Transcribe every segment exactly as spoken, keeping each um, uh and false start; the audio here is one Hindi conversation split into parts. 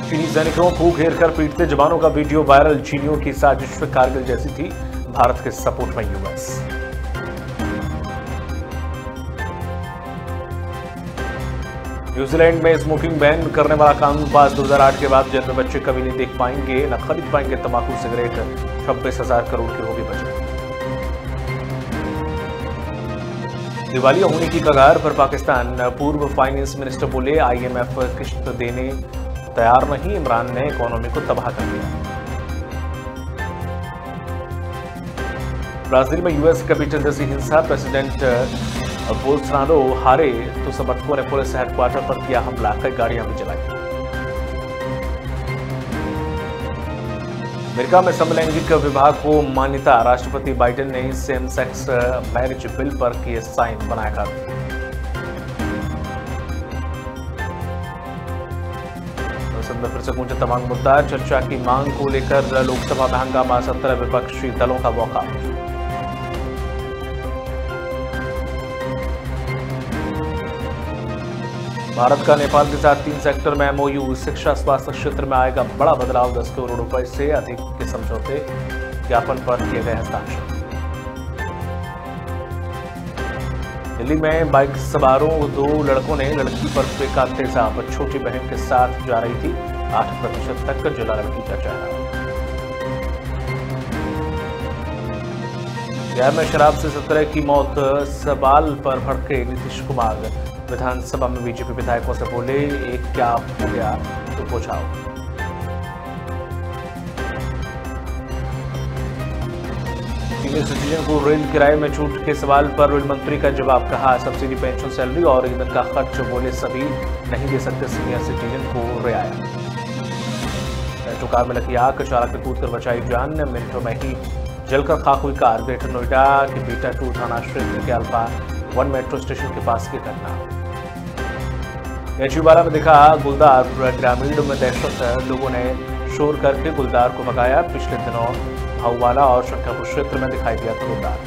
चीनी सैनिकों को घेर कर पीटते जवानों का वीडियो वायरल। चीनियों की साजिश कारगिल जैसी थी, भारत के सपोर्ट में यूएस। न्यूजीलैंड में स्मोकिंग बैन करने वाला कानून पास दो हज़ार आठ के बाद जेल में बच्चे कभी नहीं देख पाएंगे, न खरीद पाएंगे तंबाकू सिगरेट। छब्बीस हजार करोड़ की होगी बचत। दिवालिया होने की कगार पर पाकिस्तान। पूर्व फाइनेंस मिनिस्टर बोले आईएमएफ किश्त देने तैयार नहीं, इमरान ने इकोनॉमी को तबाह कर दिया। ब्राजील में यूएस कैपिटल जैसी हिंसा। प्रेसिडेंट बोल्सोनारो हारे तो समर्थकों ने पुलिस हेडक्वार्टर पर किया हमला, कई गाड़ियां भी जलाई। अमेरिका में समलैंगिक विवाह को मान्यता। राष्ट्रपति बाइडेन ने सेम सेक्स मैरिज बिल पर किए साइन, बनाया कानून। संसद में फिर से गूंजे तमाम मुद्दा। चर्चा की मांग को लेकर लोकसभा में हंगामा। सत्रह विपक्षी दलों का वॉकआउट। भारत का नेपाल के साथ तीन सेक्टर में एमओयू। शिक्षा स्वास्थ्य क्षेत्र में आएगा बड़ा बदलाव। दस करोड़ रुपए से अधिक के समझौते ज्ञापन पर किए गए हस्ताक्षर। दिल्ली में बाइक सवारों दो लड़कों ने लड़की पर फेंका तेजाब। छोटी बहन के साथ जा रही थी। आठ प्रतिशत तक जला लड़की का चेहरा। बिहार में शराब से सत्रह की मौत। सवाल पर भड़के नीतीश कुमार। विधानसभा में बीजेपी विधायकों से बोले एक क्या हो गया तो पूछाओ। सीनियर सिटीजन को रेल किराए में छूट के सवाल पर रेल मंत्री का जवाब। कहा सब्सिडी, पेंशन, सैलरी और ईंधन का खर्च बोले सभी नहीं दे सकते सीनियर सिटीजन को रियायत। मेट्रो कार में लगी आग, चालक ने कूद कर बचाई जान। मिनटों में ही जलकर खाक हुई कार। ग्रेटर नोएडा के बीटा टू थाना क्षेत्र के अल्फा वन मेट्रो स्टेशन के पास की घटना। एचयूवाला में दिखा गुलदार। ग्रामीण में दहशत, लोगों ने शोर करके गुलदार को भगाया। पिछले दिनों भाऊवाला और शंकरपुर क्षेत्र में दिखाई दिया था गुलदार।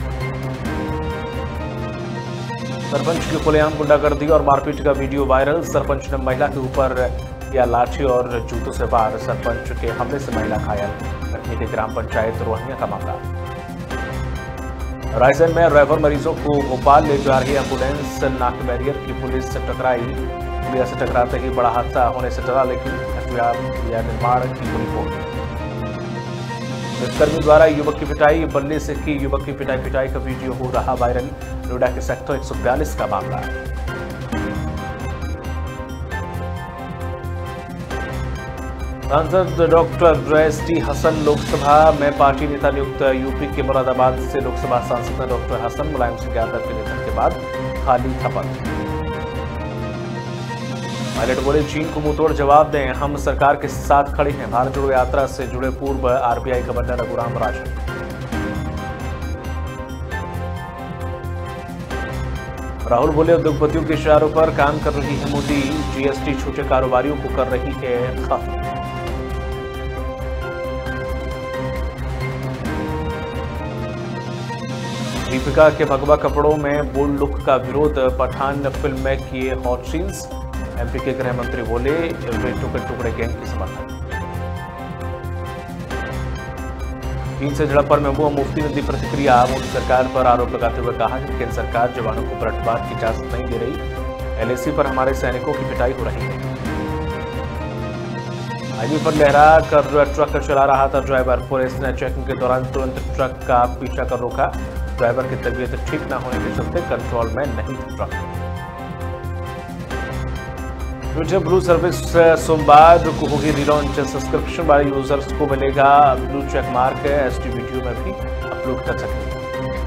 सरपंच की खुलेआम गुंडागर्दी और मारपीट का वीडियो वायरल। सरपंच ने महिला के ऊपर किया लाठी और जूतों से वार। सरपंच के हमले से महिला घायल। कटनी के ग्राम पंचायत रोहनिया का मामला। रायसेन में ड्राइवर मरीजों को भोपाल ले जा रही एम्बुलेंस। नाक बैरियर की पुलिस से टकराई। पुलिया से टकराते ही बड़ा हादसा होने से डरा, लेकिन या निर्माण की पूरी रिपोर्ट। पुलिसकर्मी द्वारा युवक की पिटाई। बल्ले से की युवक की पिटाई पिटाई का वीडियो हो रहा वायरल। नोएडा के सेक्टर एक सौ बयालीस का मामला। सांसद doctor S T Hasan Lok Sabha में पार्टी नेता नियुक्त। यूपी के मुरादाबाद से लोकसभा सांसद डॉक्टर हसन मुलायम सिंह यादव के निधन के बाद खाली थपक। पायलट बोले चीन को मुंहतोड़ जवाब दें, हम सरकार के साथ खड़े हैं। भारत जोड़ो यात्रा से जुड़े पूर्व आरबीआई गवर्नर रघुराम राजन। राहुल बोले उद्योगपतियों के इशारों पर काम कर रही है मोदी। जीएसटी छोटे कारोबारियों को कर रही है खत्म। दीपिका के भगवा कपड़ों में बोल्ड लुक का विरोध। पठान फिल्म में किए हॉट सीन्स। एमपी के गृह मंत्री बोले टुकड़े टुकड़े गैंग की समर्थन। चीन से झड़प पर महबूबा मुफ्ती ने दी प्रतिक्रिया। मोदी सरकार पर आरोप लगाते हुए कहा कि केंद्र सरकार जवानों को पलटवार की इजाजत नहीं दे रही। एलएसी पर हमारे सैनिकों की पिटाई हो रही है। हाईवे पर लहरा कर ट्रक चला रहा था ड्राइवर। पुलिस ने चेकिंग के दौरान तुरंत ट्रक का पीछा कर रोका। ड्राइवर की तबीयत ठीक न होने के चलते कंट्रोल में नहीं था ट्रक। ट्विटर ब्लू सर्विस सोमवार को होगी रिलॉन्च। सब्सक्रिप्शन वाले यूजर्स को मिलेगा ब्लू चेक मार्क। एसटी वीडियो में भी अपलोड कर सकेंगे।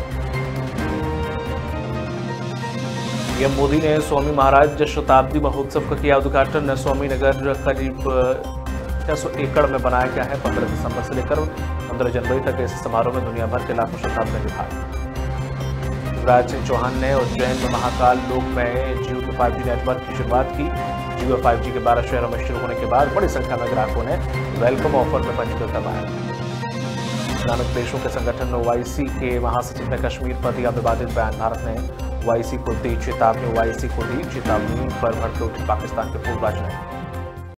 पीएम मोदी ने स्वामी महाराज शताब्दी महोत्सव का किया उद्घाटन। स्वामी नगर करीब छह सौ एकड़ में बनाया गया है। पंद्रह दिसंबर से लेकर पंद्रह जनवरी तक इस समारोह में दुनिया भर के लाखों श्रद्धालु ने भाग। शिवराज सिंह चौहान ने उज्जैन में महाकाल लोक में जियो के फाइव जी नेटवर्क की शुरुआत की। जियो फाइव जी के बारह शहरों में शुरू होने के बाद बड़ी संख्या में ग्राहकों ने वेलकम ऑफर में पंजीकरण करवाया। इस्लामिक देशों के संगठन ओआईसी के महासचिव ने कश्मीर पर दिया विवादित बयान। भारत ने ओआईसी को दी चेतावनी ओआईसी को दी चेतावनी पर भड़के उठे पाकिस्तान के पूर्व राजनयिक।